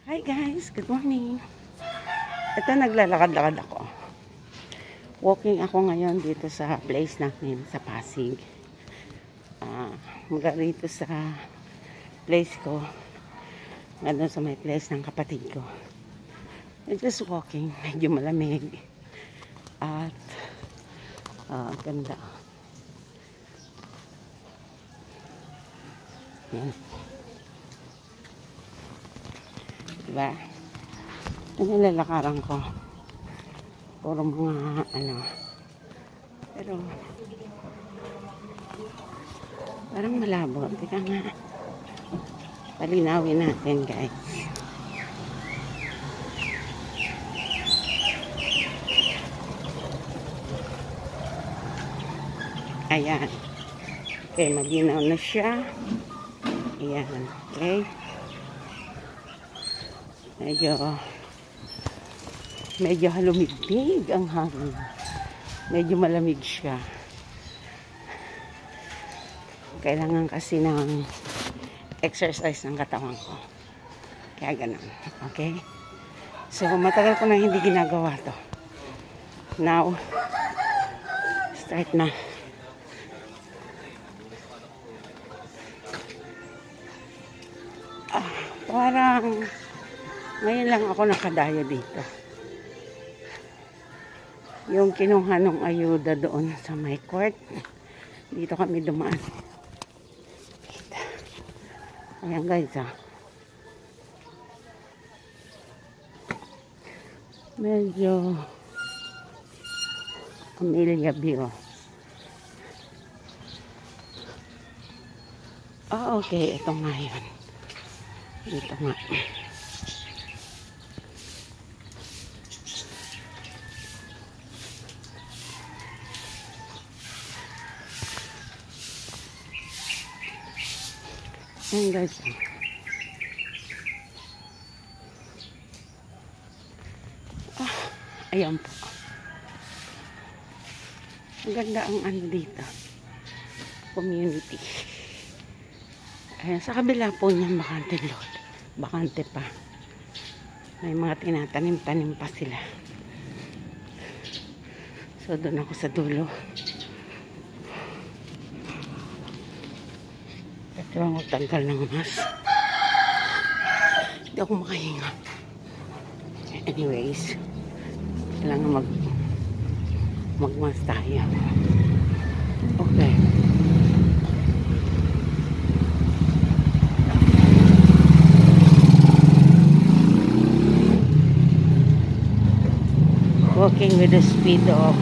Hi guys, good morning. Ito naglalakad-lakad ako. Walking ako ngayon dito sa place namin sa Pasig. Mula rito sa place ko, nandun sa may place ng kapatid ko. I'm just walking, medyo malamig. At ganda. Yan. Diba? Ang nilalakaran ko. Puro mga pero parang malabo. Teka nga. Palinawin natin guys. Ayan. Okay, malinaw na siya. Ayan. Okay. Medyo halumigpig ang hangin. Medyo malamig siya. Kailangan kasi ng exercise ng katawan ko. Kaya ganun. Okay? So, matagal ko na hindi ginagawa to. Now, start na. Parang ngayon lang ako nakadayo dito. Yung kinuha ng ayuda doon sa my court. Dito kami dumaan. Ayan guys medyo Amelia View. Okay. Ito nga yun. Dito nga. Ayan guys. Ayan po. Ang ganda ang dito. Community. Ayan, sa kabila po niyan bakante lot. Bakante pa. May mga tinatanim-tanim pa sila. So, doon ako sa dulo. Ito ang magtanggal ng mask. Hindi ako makahinga. Anyways, kailangan mag-mask tayo. Okay. Walking with the speed of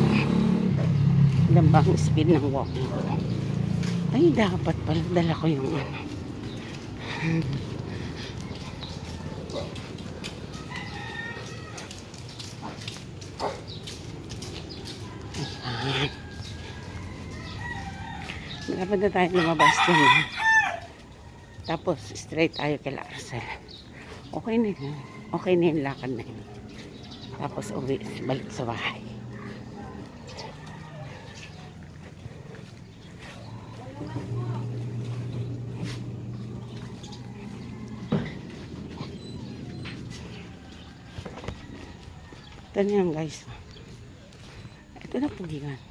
speed ng walking. Ay, dapat pala dala ko yung dapat na tayo lumabas dyan. Tapos straight tayo kay Larcel. Okay na yun. Okay na yung lakad na yun. Tapos uwi, balik sa bahay. Ito na yan guys. Ito na po yan.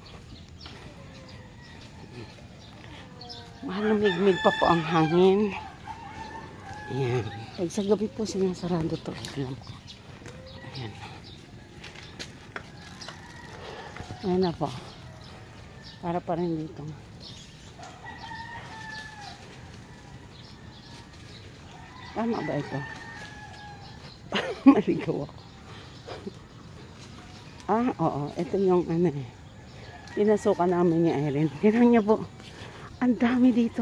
Malamig-mig pa po ang hangin. Ayan. Pag sa gabi po sinasarado to. Alam ko. Ayan. Ayan na po. Para pa rin dito. Tama ba ito? Maligaw ako. Oo. Ito yung pinasukan namin ni Erin. Tingnan niya po. Ang dami dito.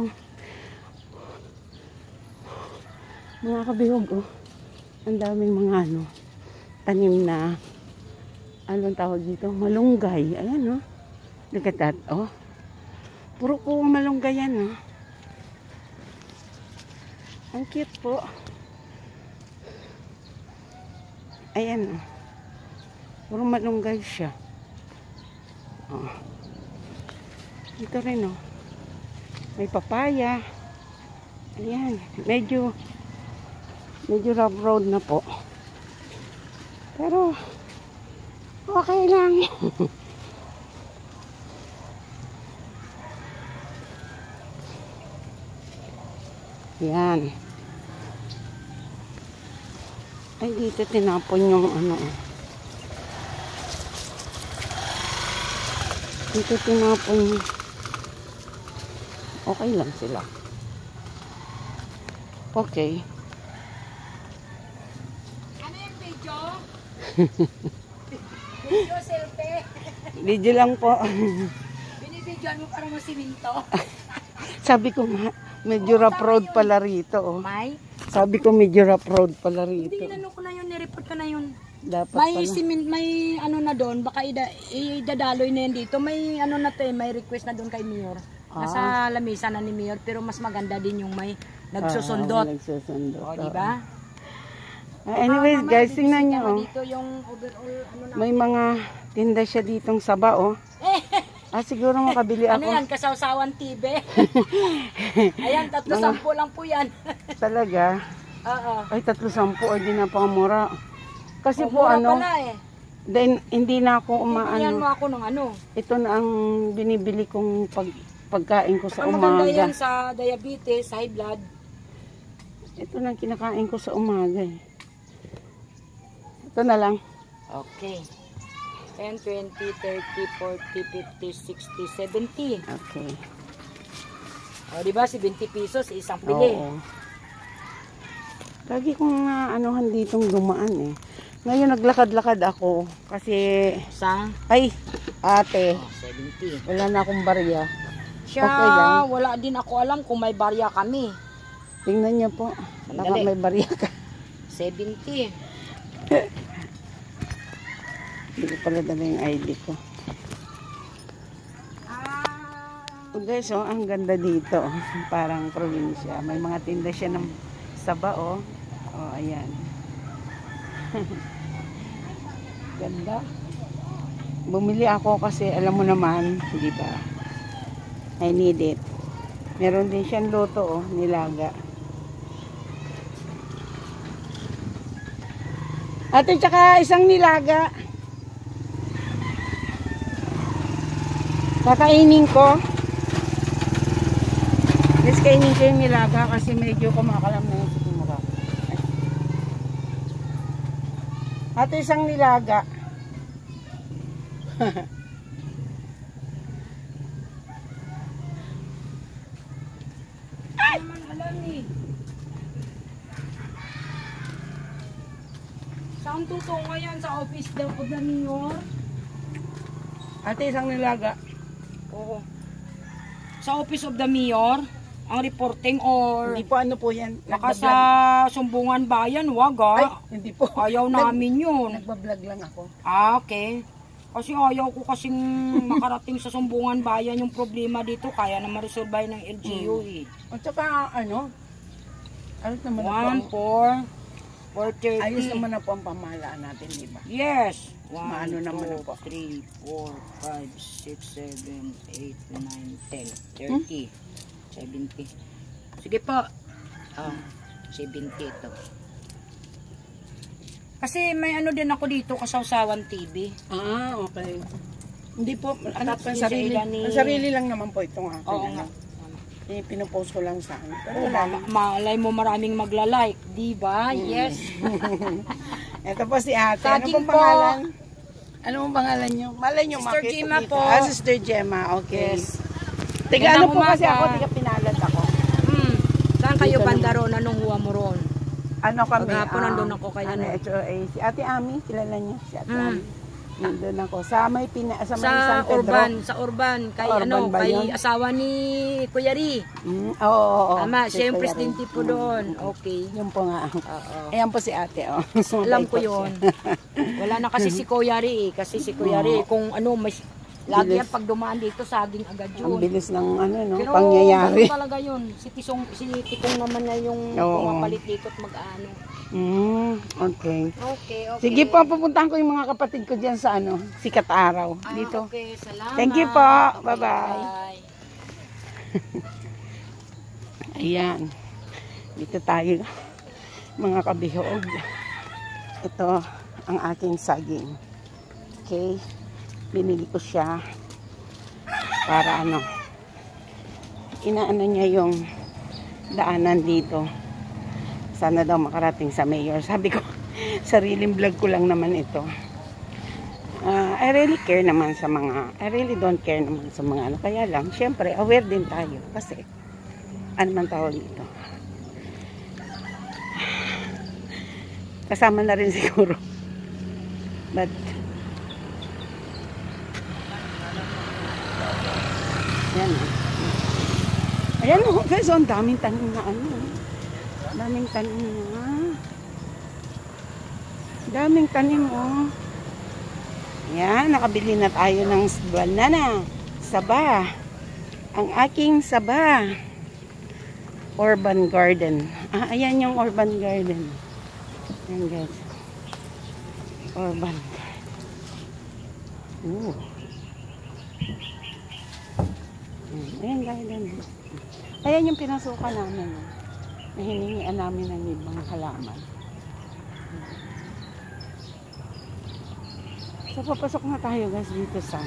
Mga kabihog, ang daming mga tanim na anong tawag dito? Malunggay. Ayan, look at that, Puro po malunggay yan, Ang cute po. Ayan, puro malunggay siya. Dito rin, May papaya. Ayan, medyo Medyo rough road na po. Pero, okay lang. Yan. Ay, dito tinapon yung ano. Dito tinapon. Okay lang sila. Okay. Ano yung video? Video, selfie. Video lang po. Binibidyoan mo para masiminto. Sabi ko nga, medyo rough road pala rito. Oh. May? Sabi ko medyo rough road pala rito. Hindi, inano ko na yun, nireport ko na yun. Dapat May pala. simin, may ano na doon, baka idadaloy na yan dito. May ano na to eh, may request na doon kay Mayor. Nasa lamesa na ni Mayor, pero mas maganda din yung may nagsusundot. Nagsusundot. O, di ba? Anyways, guys, tingnan nyo. Oh. Dito yung overall, ano na. May mga tinda siya ditong saba, oh. Siguro makabili ako. Ano yan, kasawsawan TV. Ayan, 310 lang po yan. Talaga? Oo. Ay, 310. Ay, di napakamura. Kasi po, mura ano, pala eh. then, hindi na ako Bibigyan mo umaano. ako ng ano. Ito na ang binibili kong pagkain ko sa Ang maganda yan umaga. sa diabetes, high blood. Ito na ang kinakain ko sa umaga, eh. Ito na lang. Okay. 10, 20, 30, 40, 50, 60, 70. Okay. O, diba? 70 pesos, isang pili. Oo. Lagi kong anuhan ditong dumaan, eh. Ngayon, naglakad-lakad ako. Kasi, Sa? ay, ate, 70. wala na akong barya. Siya, Okay lang. wala din ako alam kung may barya kami. Tingnan niyo po. Baka Sandali. may barya ka. 70. Hindi ko pala dala yung ID ko. Oh, guys, oh, ang ganda dito. Parang probinsya. May mga tinda siya ng saba, oh. Oh, ayan. Ganda. Bumili ako kasi, alam mo naman, di ba? I need it. Meron din siyang luto, oh, nilaga. Ate, tsaka isang nilaga. Kakainin ko. Yes, kainin ko yung nilaga kasi medyo kumakalam na yung sikumura. Ate, isang nilaga. Ay! Naman alam eh. Saan tutungo yan? Sa office daw of the Mayor? Ate, isang nilaga. Oo. Sa office of the Mayor? Ang reporting or Hindi po, ano po yan? baka sa Sumbungan Bayan, wag Ay, ah. hindi po. Ayaw namin yun. Nagbablog lang ako. Ah, okay. Kasi ayaw ko kasing makarating sa Sumbungan Bayan yung problema dito. Kaya na ma-resolve ng LGU eh. At saka, ano naman na 1, po. 4, 430. Ayos naman na po ang pamahalaan natin, di ba? Yes. 1, Maano naman na 2, po. 3, 4, 5, 6, 7, 8, 9, 10, 30, 70. Sige po. 70 ito. Kasi may ano din ako dito, kasawsawan TV. Okay. Hindi po, ano, Tapos din sa ilan ni- sarili lang naman po itong akin. Oo ano. nga. Pinupost ko lang sa akin. Pero Oh, wala. malay mo maraming magla-like, di ba? Yes. Ito po si ate. Ano Saging pong po. pangalan? Ano pong pangalan nyo? Malay nyo Sister makita Gemma dito. po. Sister Gemma. Okay. Yes. Tiga ano Magandang po kasi umaga. ako, tiga Pinalad ako. Saan kayo Dito banda ron? Anong huwa mo ron? Ano kami? Maghapon nandun ako kay ano? HOA. Si Ate Ami, kilala niyo? Si Ate Ami. Nandun ako. Sa may San Sa Pedro. Urban, kay Urban ano, ba kay yun? asawa ni Kuya Ri. Oo. Tama, Si siya yung Kuya presidente Rin. po doon. Okay. Yun po nga. Oo. Ayan po si ate. Oh. Alam ko yun. Wala na kasi si Kuya Ri eh. Kasi si Kuya Ri, kung ano, may lagi yan pag dumaan dito, saging agad Ang yun. bilis ng ano, no? Pero Pangyayari. ganun talaga yun. Si Tikong naman na yung Oo. pumapalit dito at mag-ano. Okay. Okay. Sige po, pupuntahan ko yung mga kapatid ko dyan sa ano, Sikat Araw. Dito. Okay, salamat. Thank you po. Okay, Bye-bye. bye. Ayan. Dito tayo. mga kabihog. Ito ang aking saging. Okay? Binili ko siya para ano, inaano niya yung daanan dito. Sana daw makarating sa mayor. Sabi ko, sariling vlog ko lang naman ito. I really care naman sa mga, I really don't care naman sa mga ano. Kaya lang, syempre, aware din tayo. Kasi, ano man tawag ito. Kasama na rin siguro. But, ayan o. Ayan o, guys, ang daming tanim na ano. Daming tanim na. Daming tanim o. Yan, nakabili na tayo ng banana. Saba. Ang aking saba. Urban garden. Ayan yung urban garden. Ayan guys. Urban. Ooh. Ayan garden. Ayan yung pinasukan namin. Hiningian namin ng ibang halaman. So, papasok na tayo guys dito sa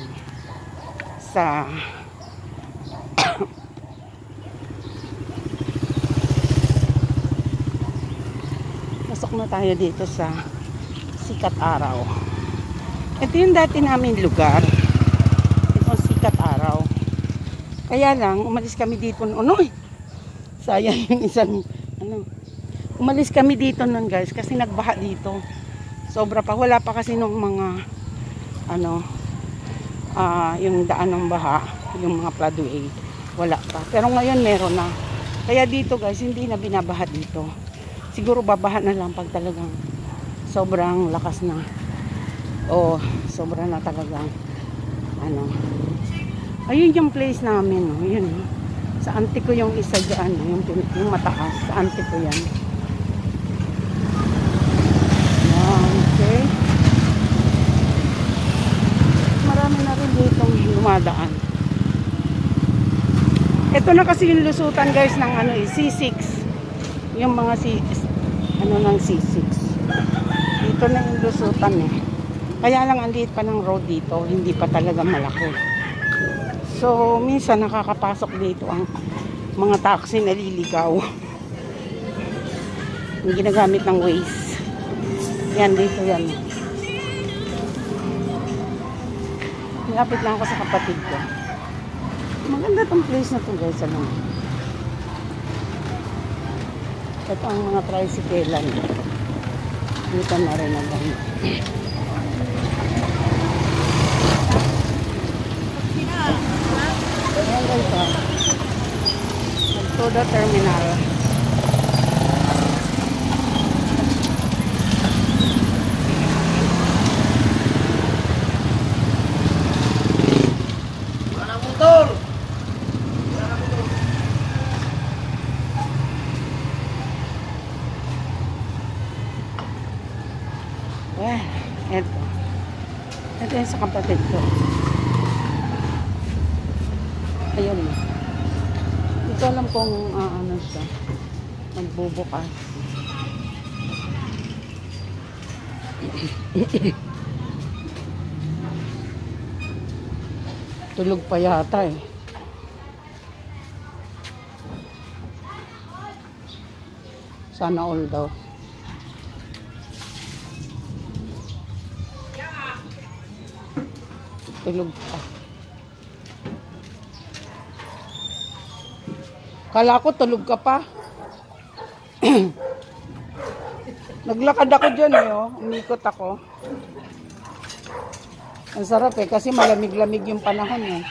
pasok na tayo dito sa Sikat Araw. Ito yung dati namin lugar. Ito Sikat Araw. Kaya lang, umalis kami dito noon. Sayang yung isang umalis kami dito nun guys kasi nagbaha dito. Sobra pa. Wala pa kasi nung mga yung daan ng baha, yung mga floodway, wala pa. Pero ngayon meron na. Kaya dito guys, hindi na binabaha dito. Siguro babaha na lang pag talagang sobrang lakas na. O sobra na talagang ayun yung place namin. Yun. Sa auntie ko yung isa dyan. Yung mataas. Sa auntie ko yan. Okay. Na rin ditong dumadaan. Ito na kasi yung lusutan guys ng C6. Yung mga ng C6. Dito na yung lusutan eh. Kaya lang ang liit pa ng road dito, hindi pa talaga malaki. So, minsan nakakapasok dito ang mga taxi na liligaw. Yung ginagamit ng Waze. Yan, dito yan. Lapit lang ako sa kapatid ko. Maganda tong place na to guys. Ito ang mga tricyclean. Dito na rin ang ganda. Ayan guys. Magtoda terminal. Ito yung sa kapatid ko. Ayun. Hindi ko alam kung siya. Magbubukas. Tulog pa yata eh. Sana all daw. Tulog pa. Kala ko tulog ka pa. Naglakad ako dyan eh, oh. Umikot ako. Ang sarap eh, kasi malamig-lamig yung panahon eh.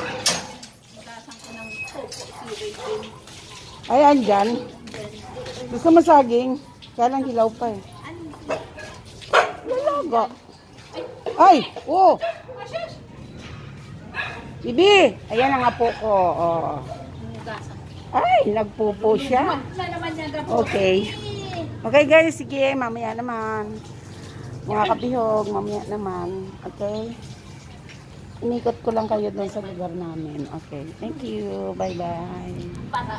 Ayan dyan. Gusto mo saging? Kaya lang hilaw pa eh. Lalaga. Ay! Oh! Bibi! Ayan ang apo ko. Oh. Ay! Nagpupo siya. Okay. Okay guys, sige. Mamaya naman. Mga kabihog, mamaya naman. Okay? Inikot ko lang kayo doon sa lugar namin. Okay. Thank you. Bye-bye.